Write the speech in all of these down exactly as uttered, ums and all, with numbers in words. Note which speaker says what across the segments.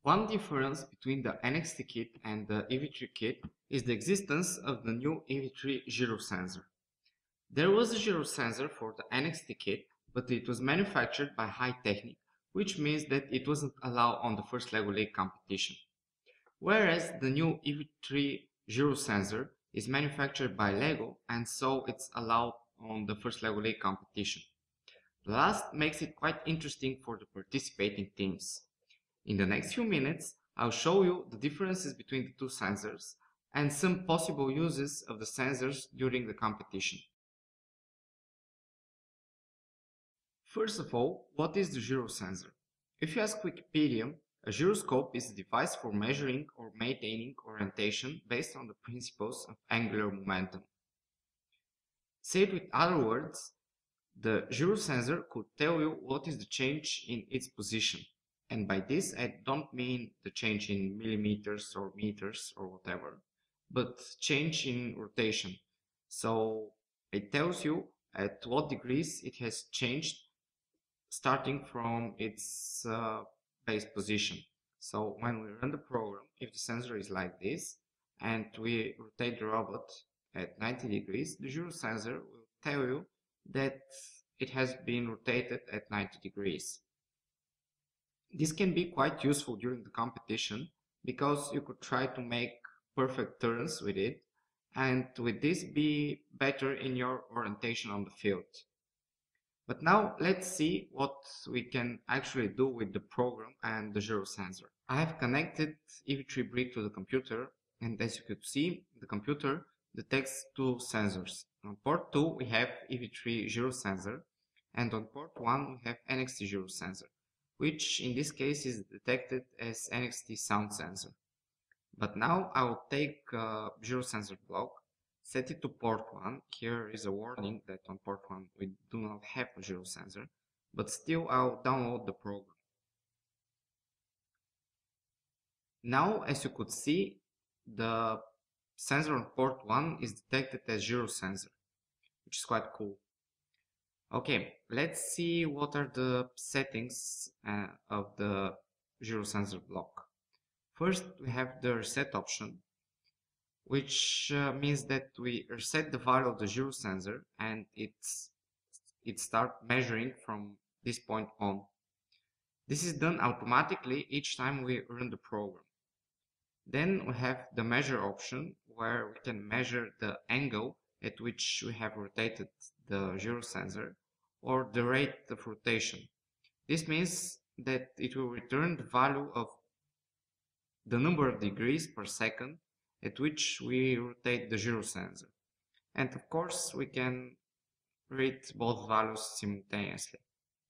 Speaker 1: One difference between the N X T kit and the E V three kit is the existence of the new E V three gyro sensor. There was a gyro sensor for the N X T kit, but it was manufactured by Hi-Technic, which means that it wasn't allowed on the first LEGO League competition. Whereas the new E V three gyro sensor is manufactured by LEGO, and so it's allowed on the first LEGO League competition. The last makes it quite interesting for the participating teams. In the next few minutes, I'll show you the differences between the two sensors and some possible uses of the sensors during the competition. First of all, what is the gyro sensor? If you ask Wikipedia, a gyroscope is a device for measuring or maintaining orientation based on the principles of angular momentum. Said with other words, the gyro sensor could tell you what is the change in its position. And by this, I don't mean the change in millimeters or meters or whatever, but change in rotation. So it tells you at what degrees it has changed starting from its uh, base position. So when we run the program, if the sensor is like this and we rotate the robot at ninety degrees, the gyro sensor will tell you that it has been rotated at ninety degrees. This can be quite useful during the competition because you could try to make perfect turns with it and with this be better in your orientation on the field. But now let's see what we can actually do with the program and the gyro sensor. I have connected E V three Brick to the computer, and as you could see, the computer detects two sensors. On port two we have E V three gyro sensor, and on port one we have N X T gyro sensor, which in this case is detected as N X T sound sensor. But now I will take a gyro sensor block, set it to port one. Here is a warning that on port one we do not have a gyro sensor, but still I'll download the program. Now, as you could see, the sensor on port one is detected as gyro sensor, which is quite cool. Okay, let's see what are the settings uh, of the gyro sensor block. First, we have the reset option, which uh, means that we reset the value of the gyro sensor and it's it starts measuring from this point on. This is done automatically each time we run the program. Then we have the measure option, where we can measure the angle at which we have rotated the gyro sensor or the rate of rotation. This means that it will return the value of the number of degrees per second at which we rotate the gyro sensor. And of course we can read both values simultaneously.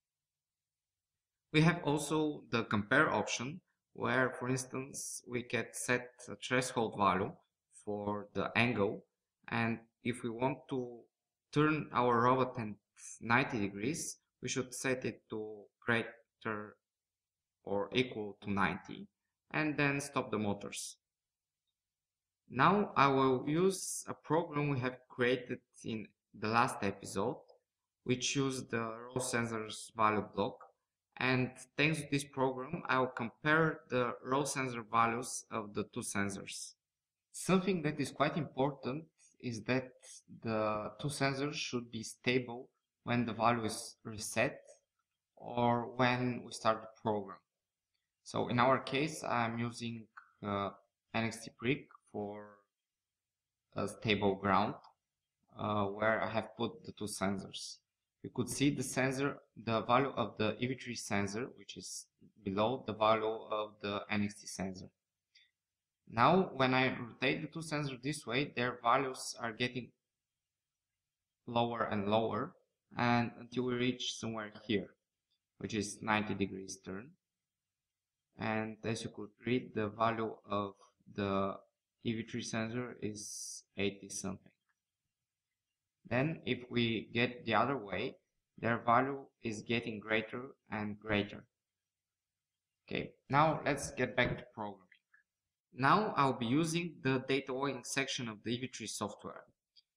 Speaker 1: We have also the compare option, where for instance we can set a threshold value for the angle, and if we want to turn our robot at ninety degrees, we should set it to greater or equal to ninety and then stop the motors. Now I will use a program we have created in the last episode, which used the raw sensors value block, and thanks to this program I will compare the raw sensor values of the two sensors. Something that is quite important is that the two sensors should be stable when the value is reset or when we start the program. So in our case I'm using uh, N X T Brick for a stable ground uh, where I have put the two sensors. You could see the sensor, the value of the E V three sensor, which is below the value of the N X T sensor. Now when I rotate the two sensors this way, their values are getting lower and lower, and until we reach somewhere here, which is ninety degrees turn. And as you could read, the value of the E V three sensor is eighty something. Then if we get the other way, their value is getting greater and greater. Okay, now let's get back to programming. Now I'll be using the data logging section of the E V three software.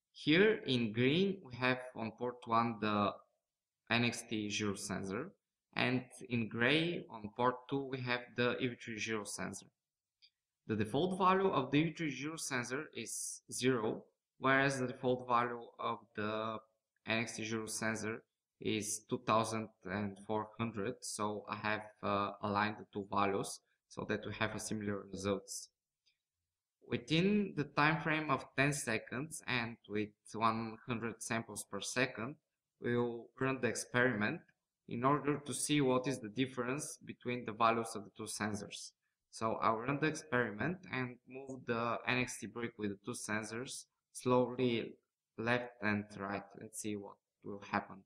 Speaker 1: Here in green we have on port one the N X T gyro sensor, And in gray on port two we have the E V three gyro sensor. The default value of the E V three gyro sensor is zero, whereas the default value of the N X T gyro sensor is two thousand four hundred. So I have uh, aligned the two values so that we have a similar results. Within the time frame of ten seconds and with one hundred samples per second, we will run the experiment in order to see what is the difference between the values of the two sensors. So I'll run the experiment and move the N X T brick with the two sensors slowly left and right. Let's see what will happen.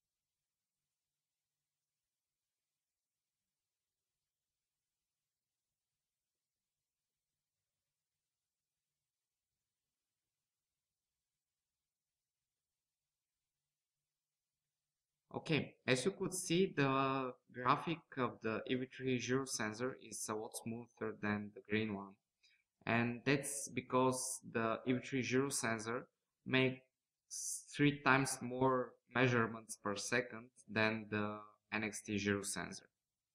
Speaker 1: Okay, as you could see, the graphic of the E V three gyro sensor is a lot smoother than the green one. And that's because the E V three gyro sensor makes three times more measurements per second than the N X T gyro sensor.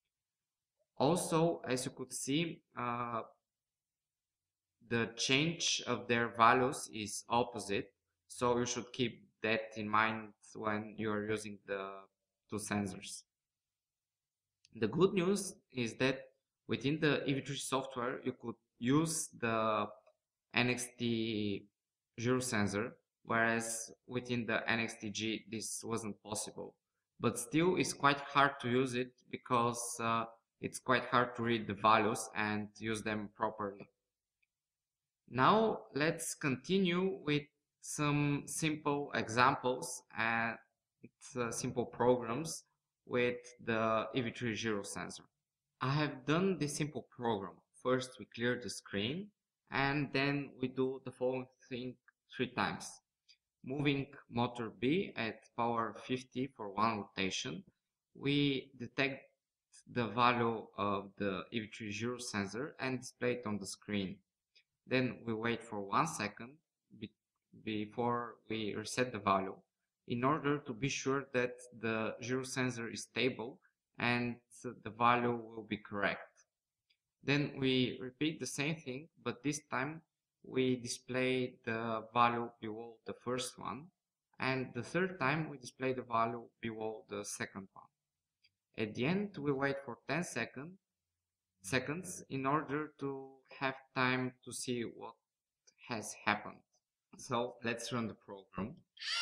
Speaker 1: Also, as you could see, uh, the change of their values is opposite, so you should keep that in mind when you are using the two sensors. The good news is that within the E V three software you could use the N X T gyro sensor, whereas within the N X T G this wasn't possible. But still it's quite hard to use it because uh, it's quite hard to read the values and use them properly. Now let's continue with some simple examples and uh, simple programs with the E V three gyro sensor. I have done this simple program. First we clear the screen and then we do the following thing three times. Moving motor B at power fifty for one rotation, we detect the value of the E V three gyro sensor and display it on the screen. Then we wait for one second be before we reset the value in order to be sure that the gyro sensor is stable and the value will be correct. Then we repeat the same thing, but this time we display the value below the first one, and the third time we display the value below the second one. At the end we wait for ten seconds seconds in order to have time to see what has happened. So let's run the program.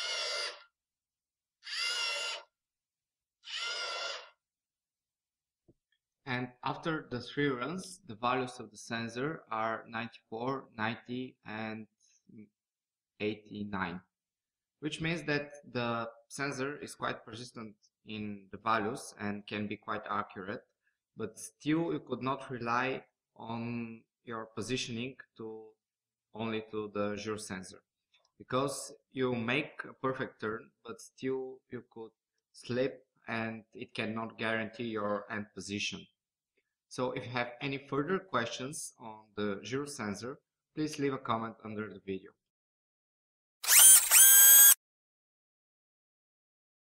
Speaker 1: And after the three runs, the values of the sensor are ninety-four, ninety, and eighty-nine, which means that the sensor is quite persistent in the values and can be quite accurate, but still you could not rely on your positioning to only to the gyro sensor, because you make a perfect turn but still you could slip and it cannot guarantee your end position. So if you have any further questions on the gyro sensor, please leave a comment under the video.